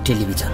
Television.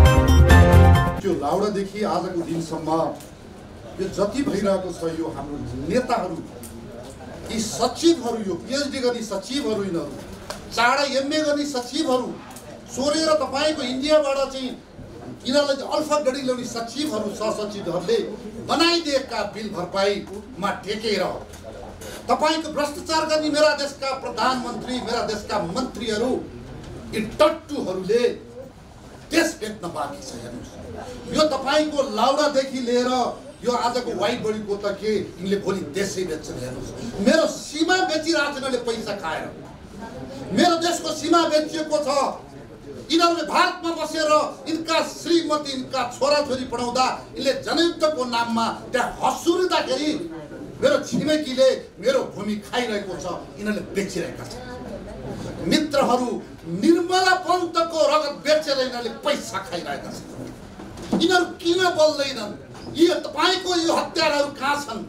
त्यो लाउडादेखि आजको दिनसम्म यो जति भइरहेको छ यो हाम्रो नेताहरू यी सचिवहरू यो पिएचडी गर्ने सचिवहरू यिनीहरू चाँडै एमए गर्ने सचिवहरू सोरेर तपाईँको इन्डियाबाट चाहिँ यिनीहरूलाई अल्फा गढी ल्याउने सचिवहरू सहसचिवहरूले बनाइदिएका बिल भरपाईमा टेकेर तपाईँको भ्रष्टाचार गर्ने मेरा देशका प्रधानमन्त्री मेरा देशका मन्त्रीहरू यी टट्टुहरूले देश बेच्न बाँकी छ। हेर्नुहोस् यो तपाईँको लाउडादेखि लिएर यो आजको वाइट बडीको त के यिनले भोलि देशै बेच्छन्। हेर्नुहोस् मेरो सीमा बेचिरहेको छ यिनीहरूले पैसा खाएर मेरो देशको सीमा बेचिएको छ। यिनीहरूले भारतमा बसेर यिनका श्रीमती यिनका छोराछोरी पढाउँदा यिनले जनयुद्धको नाममा त्यहाँ हँसुरिँदाखेरि मेरो छिमेकीले मेरो भूमि खाइरहेको छ यिनीहरूले बेचिरहेका छन्। मित्रहरू निर्मला पन्तको रगत बेचेर यिनीहरूले पैसा खाइरहेका छन्। यिनीहरू किन बोल्दैनन्? यो तपाईँको यो हत्याराहरू कहाँ छन्?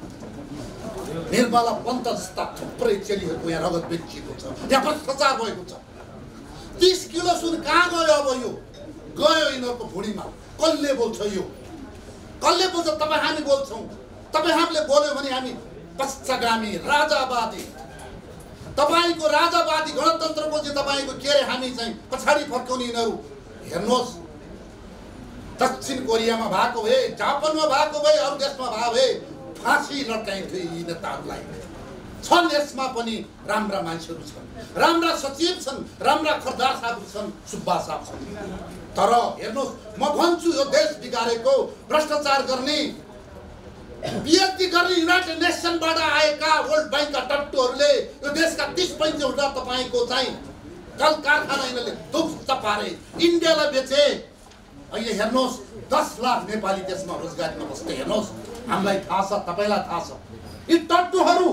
निर्मला पन्त जस्ता थुप्रै चेलीहरूको यहाँ रगत बेचिएको छ, यहाँ भ्रष्टाचार भएको छ। 30 किलो सुन कहाँ गयो? अब यो गयो यिनीहरूको भुँडीमा। कसले बोल्छ? यो कसले बोल्छ? तपाईँ हामी बोल्छौँ। तपाईँ हामीले बोल्यो भने हामी पश्चगामी राजावादी तपाईँको राजावादी गणतन्त्रको चाहिँ तपाईँको के अरे हामी चाहिँ पछाडि फर्काउने यिनीहरू। हेर्नुहोस् दक्षिण कोरियामा भएको भए जापानमा भएको भए अरू देशमा भएको भए फाँसी लट्काइन्थ्यो यी नेताहरूलाई। छन् यसमा पनि राम्रा मान्छेहरू छन्, राम्रा सचिव छन्, राम्रा खरदार साहबहरू छन्, सुब्बा साहब छन्। तर हेर्नुहोस् म भन्छु यो देश बिगारेको भ्रष्टाचार गर्ने पिएचडी गर्ने युनाइटेड नेसनबाट आएका वर्ल्ड बैंकका टट्टुहरूले यो देशका 30-35 तपाईँको चाहिँ कल कारखाना यिनीहरूले ध्वस्त पारे, इन्डियालाई बेचे। अहिले हेर्नुहोस् 10 लाख नेपाली देशमा रोजगारीमा बस्दै। हेर्नुहोस् हामीलाई थाहा छ, तपाईँलाई थाहा छ यी टट्टुहरू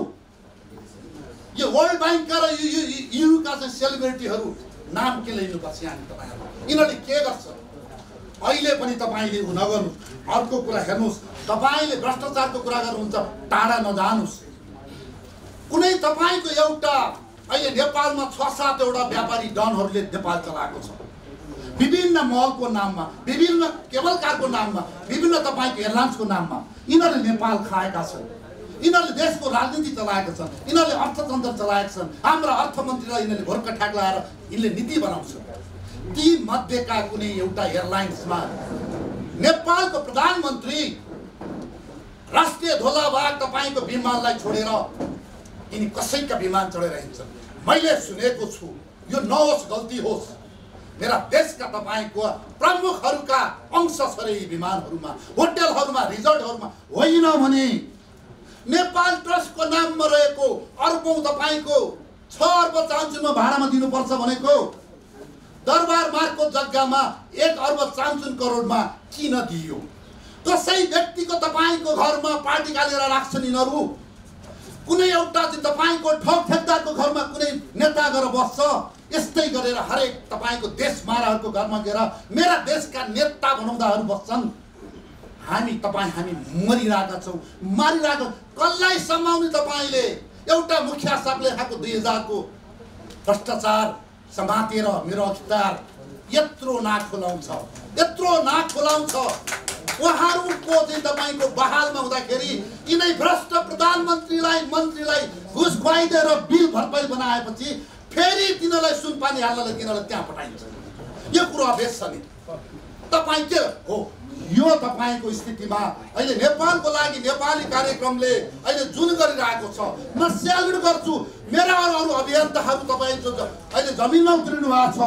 यो वर्ल्ड बैंकका र युका चाहिँ सेलिब्रिटीहरू नाम के लिनुपर्छ यहाँ तपाईँहरू? यिनीहरूले के गर्छ? अहिले पनि तपाईँले नगर्नु। अर्को कुरा हेर्नुहोस् तपाईँले भ्रष्टाचारको कुरा गर्नुहुन्छ टाढा नजानुहोस्। कुनै तपाईँको एउटा अहिले नेपालमा 6-7 वटा व्यापारी डनहरूले नेपाल चलाएको छ। विभिन्न मलको नाममा, विभिन्न केबल कारको नाममा, विभिन्न तपाईँको एयरलाइन्सको नाममा यिनीहरूले नेपाल खाएका छन्। यिनीहरूले देशको राजनीति चलाएका छन्, यिनीहरूले अर्थतन्त्र चलाएका छन्। हाम्रा अर्थमन्त्रीलाई यिनीहरूले भोर्का ठ्याक लगाएर यिनले नीति बनाउँछन्। ती मध्येका कुनै एउटा एयरलाइन्समा नेपालको प्रधानमन्त्री राष्ट्रिय ध्वजावाहक तपाईँको विमानलाई छोडेर यिनी कसैका विमान चढेर हिँड्छन्। मैले सुनेको छु, यो नहोस्, गल्ती होस्। मेरा देशका तपाईँको प्रमुखहरूका अंश छ रे यी विमानहरूमा, होटलहरूमा, रिजोर्टहरूमा। होइन भने नेपाल ट्रस्टको नाममा रहेको अर्बौं तपाईँको 6 अर्ब चान्चुनमा भाडामा दिनुपर्छ भनेको दरबार मार्गको जग्गामा 1 अर्ब चान्चुन करोडमा किन दियो? कसै व्यक्तिको तपाईँको घरमा पार्टी गालेर राख्छन् यिनीहरू। कुनै एउटा चाहिँ तपाईँको ठग ठेकदारको घरमा कुनै नेता गएर बस्छ। यस्तै गरेर हरेक तपाईँको देश माराहरूको घरमा गएर मेरा देशका नेता बनाउँदाहरू बस्छन्। हामी मरिरहेका छौँ, मारिरहेको। कसलाई सम्हाल्नु तपाईँले? एउटा मुखिया साहबले खाएको 2000 को भ्रष्टाचार समातेर मेरो अखितार यत्रो नाक खुलाउँछ, यत्रो नाक खुलाउँछ। उहाँहरूको चाहिँ तपाईँको बहालमा हुँदाखेरि यिनै भ्रष्ट प्रधानमन्त्रीलाई मन्त्रीलाई घुस खुवाइदिएर बिल भरपाई बनाएपछि फेरि तिनीहरूलाई सुनपानी हाल्नलाई तिनीहरूलाई त्यहाँ पठाइन्छ। यो कुरो अभेद छ नि। तपाईँ के हो? यो तपाईँको स्थितिमा अहिले नेपालको लागि नेपाली कार्यक्रमले अहिले जुन गरिरहेको छ म स्यालुट गर्छु। मेरा अरू अभियन्ताहरू तपाईँ जो अहिले जमिनमा उत्रिनु भएको छ,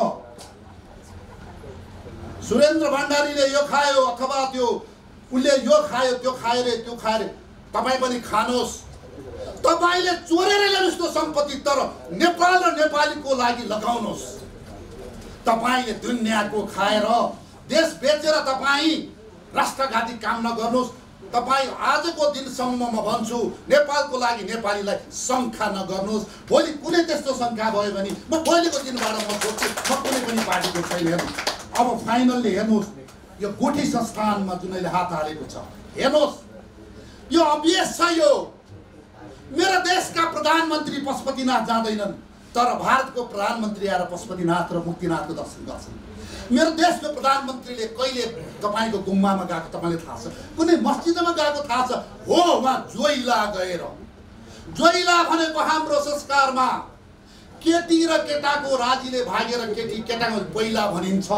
सुरेन्द्र भण्डारीले यो खायो अथवा त्यो उसले यो खायो त्यो खायो तपाईँ पनि खानुहोस्। तपाईँले चोरेर ल्याउनुहोस् त्यो सम्पत्ति, तर नेपाल र नेपालीको लागि लगाउनुहोस्। तपाईँले दुनियाँको खाएर देश बेचेर तपाईँ राष्ट्रघाती काम नगर्नुहोस्। तपाईँ आजको दिनसम्म म भन्छु नेपालको लागि नेपालीलाई शङ्का नगर्नुहोस्। भोलि कुनै त्यस्तो शङ्का भयो भने म भोलिको दिनबाट म सोध्छु म कुनै पनि पार्टीको छैन। हेर्नुहोस् अब फाइनल्ली हेर्नुहोस् यो गुठी संस्थानमा जुनैले हात हालेको छ, हेर्नुहोस् यो अभियस छ। यो मेरा देशका प्रधानमन्त्री पशुपतिनाथ जाँदैनन्, तर भारतको प्रधानमन्त्री आएर पशुपतिनाथ र मुक्तिनाथको दर्शन गर्छन्। मेरो देशको प्रधानमन्त्रीले कहिले तपाईँको गुम्बामा गएको तपाईँले थाहा छ, कुनै मस्जिदमा गएको थाहा छ? हो, उहाँ जोइला गएर, जोइला भनेको हाम्रो संस्कारमा केटी र केटाको राजीले भागेर केटी केटाको पहिला भनिन्छ,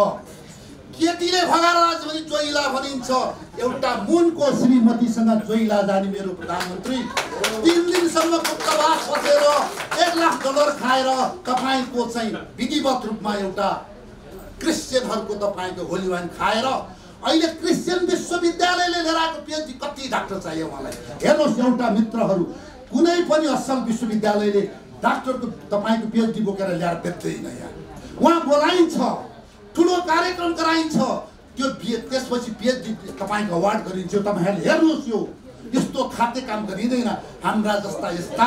केटीले भगाएर राज भने जोइला भनिन्छ। एउटा मुनको श्रीमतीसँग जोइला जाने मेरो प्रधानमन्त्री 3 दिनसम्म गुप्तवास बसेर $1,00,000 खाएर तपाईँको चाहिँ विधिवत रूपमा एउटा क्रिस्चियनहरूको तपाईँको होली वाइन खाएर अहिले क्रिस्चियन विश्वविद्यालयले लिएर आएको पिएचडी कति डाक्टर चाहियो उहाँलाई? हेर्नुहोस् एउटा मित्रहरू, कुनै पनि असल विश्वविद्यालयले डाक्टरको तपाईँको पिएचडी बोकेर ल्याएर बेच्दैन। यहाँ उहाँ बोलाइन्छ, ठुलो कार्यक्रम गराइन्छ, त्यो त्यसपछि पिएचडी तपाईँको अवार्ड गरिन्छ। तपाईँहरूले हेर्नुहोस्, यो यस्तो खाते काम गरिँदैन। हाम्रा जस्ता यस्ता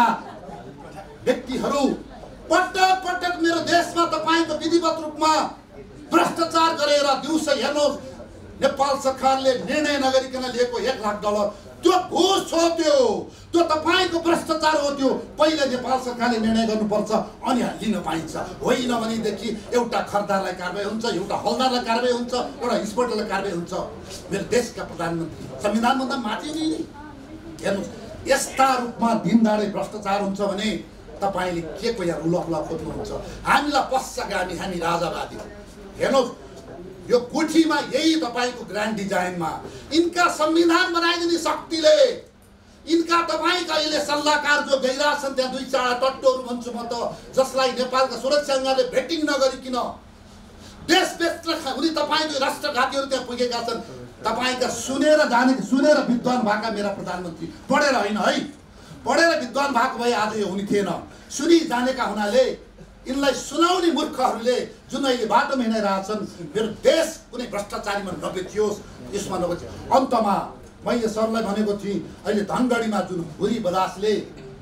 व्यक्तिहरू पटक पटक मेरो देशमा तपाईँको विधिवत रूपमा भ्रष्टाचार गरेर दिउँसो हेर्नुहोस्, नेपाल सरकारले निर्णय नगरिकन लिएको $1,00,000 त्यो घुस हो, त्यो तपाईँको भ्रष्टाचार हो। त्यो पहिले नेपाल सरकारले निर्णय गर्नुपर्छ अनि लिन पाइन्छ। होइन भनेदेखि एउटा खरिदारलाई कारबाही हुन्छ, एउटा हलदारलाई कारबाही हुन्छ, एउटा इन्सपेक्टरलाई कारबाही हुन्छ। मेरो देशका प्रधानमन्त्री संविधानभन्दा माथि नै हेर्नुहोस्, यस्ता रूपमा दिनदाडै भ्रष्टाचार हुन्छ भने तपाईँले के को यहाँ रुल अफ ल खोज्नुहुन्छ? हामीलाई पश्चगामी, हामी राजावादी। हेर्नुहोस्, यो गुठीमा यही तपाईँको ग्रान्ड डिजाइनमा इनका संविधान बनाइदिने शक्तिले, इनका तपाईँका अहिले सल्लाहकार जो गइरहेछन् त्यहाँ 2-4 टट्टोहरू भन्छु म त, जसलाई नेपालका सुरक्षाले भेटिङ नगरिकन देश बेच्न उनी तपाईँको राष्ट्रघातीहरू त्यहाँ पुगेका छन्। तपाईँका सुनेर विद्वान भएका मेरा प्रधानमन्त्री, पढेर होइन है, पढेर विद्वान भएको भए आज यो हुने थिएन। सुनि जानेका हुनाले यिनलाई सुनाउने मूर्खहरूले जुन अहिले बाटोमा हिँडिरहेछन्, मेरो देश कुनै भ्रष्टाचारीमा नबेचियोस्, यसमा नबेचियोस्। अन्तमा मैले सरलाई भनेको थिएँ, अहिले धनगढीमा जुन भुरी बदासले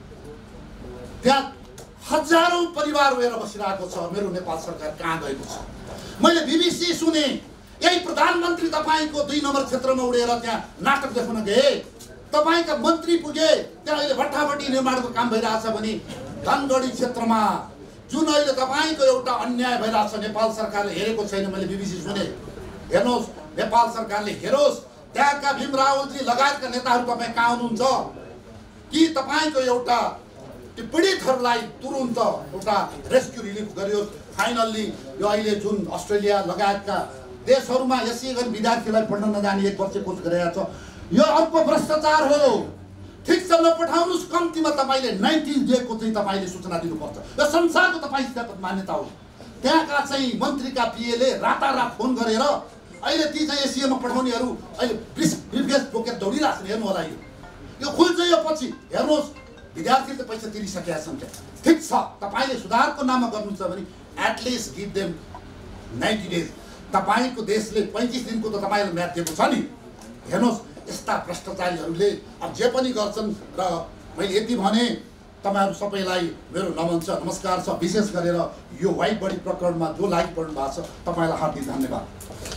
त्यहाँ हजारौँ परिवार रोएर बसिरहेको छ, मेरो नेपाल सरकार कहाँ गएको छ? मैले BBC सुने, यही प्रधानमन्त्री तपाईँको 2 नम्बर क्षेत्रमा उडेर त्यहाँ नाटक देखाउन गए, तपाईँका मन्त्री पुगे, त्यहाँ अहिले भट्टाभट्टी निर्माणको काम भइरहेछ भने धनगढी क्षेत्रमा जुन अहिले तपाईँको एउटा अन्याय भइरहेछ, नेपाल सरकारले हेरेको छैन। मैले BBC सुने। हेर्नुहोस्, नेपाल सरकारले हेरोस्, त्यहाँका भीम रावलजी लगायतका नेताहरू तपाईँ कहाँ हुनुहुन्छ कि तपाईँको एउटा पीडितहरूलाई तुरुन्त एउटा रेस्क्यु रिलिफ गरियोस्। फाइनल्ली यो अहिले जुन अस्ट्रेलिया लगायतका देशहरूमा यसै गरी विद्यार्थीलाई पढ्न नजाने 1 वर्ष कोर्स गरेको छ, यो अर्को भ्रष्टाचार हो। ठिक छ, नपठाउनुहोस्, कम्तीमा तपाईँले 90 डेको चाहिँ तपाईँले सूचना दिनुपर्छ। यो संसारको तपाईँसित मान्यता हो। त्यहाँका चाहिँ मन्त्रीका पिएले रातारात फोन गरेर अहिले ती चाहिँ एसिएमा पठाउनेहरू अहिले ब्रिफकेस बोकेर दौडिरहेछन्। हेर्नु होला, यो खुल्छ यो पछि। हेर्नुहोस्, विद्यार्थीले पैसा तिरिसकेका छन्। ठिक छ, तपाईँले सुधारको नाममा गर्नुहुन्छ भने एटलिस्ट गिभ देम 90 डेज। तपाईँको देशले 35 दिनको त तपाईँलाई म्याद दिएको छ नि। हेर्नुहोस्, यस्ता भ्रष्टाचारीहरूले अब जे पनि गर्छन्। र मैले यति भने, तपाईँहरू सबैलाई मेरो नमन छ, नमस्कार छ। विशेष गरेर यो वाइट बडी प्रकरणमा जो लागिपर्नु भएको छ, तपाईँलाई हार्दिक धन्यवाद।